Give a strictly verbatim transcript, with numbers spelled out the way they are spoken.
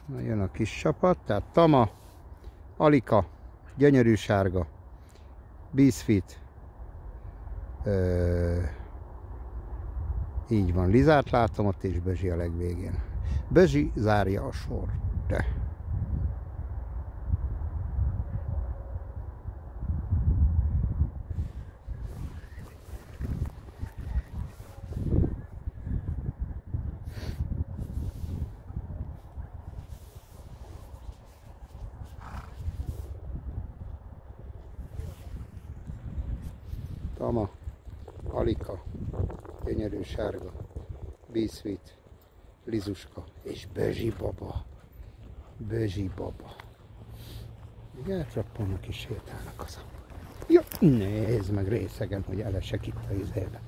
Na, jön a kis csapat, tehát Tama, Alika, gyönyörű sárga, Beezfit, Ö, így van, Lizát látom ott, és Bezsi a legvégén. Bezsi zárja a sor. De. Tama, Alika, gyönyörű sárga, Beezfit, Lizuska és Bezsi baba. Bezsi baba. Elcsapolnak és sétálnak haza. Ja, nézd meg részegen, hogy elesek itt a izébe.